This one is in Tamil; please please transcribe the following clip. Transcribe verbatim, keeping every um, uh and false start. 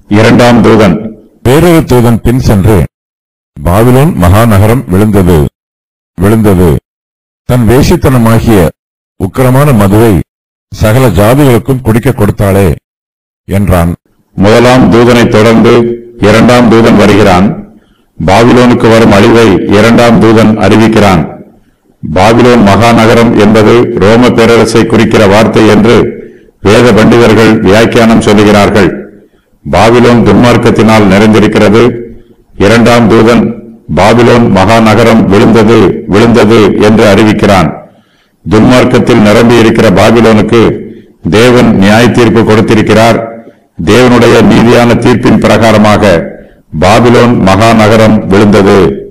இரண்டாம் தூதன். வேறொரு தூதன் பின் சென்று, பாபிலோன் மகாநகரம் விழுந்தது விழுந்தது தன் வேசித்தனமாகிய உக்கிரமான மதுவை சகல ஜாதிகளுக்கும் குடிக்க கொடுத்தாளே என்றான். முதலாம் தூதனை தொடர்ந்து இரண்டாம் தூதன் வருகிறான். பாபிலோனுக்கு வரும் அழிவை இரண்டாம் தூதன் அறிவிக்கிறான். பாபிலோன் மகாநகரம் என்பது ரோம பேரரசை குறிக்கிற வார்த்தை என்று வேத பண்டிதர்கள் வியாக்கியானம் சொல்லுகிறார்கள். பாபிலோன் துன்மார்க்கத்தினால் நிறைந்திருக்கிறது. இரண்டாம் தூதன் பாபிலோன் மகாநகரம் விழுந்தது விழுந்தது என்று அறிவிக்கிறான். துன்மார்க்கத்தில் நிரம்பியிருக்கிற பாபிலோனுக்கு தேவன் நியாய தீர்ப்பு கொடுத்திருக்கிறார். தேவனுடைய நீதியான தீர்ப்பின் பிரகாரமாக பாபிலோன் மகாநகரம் விழுந்தது.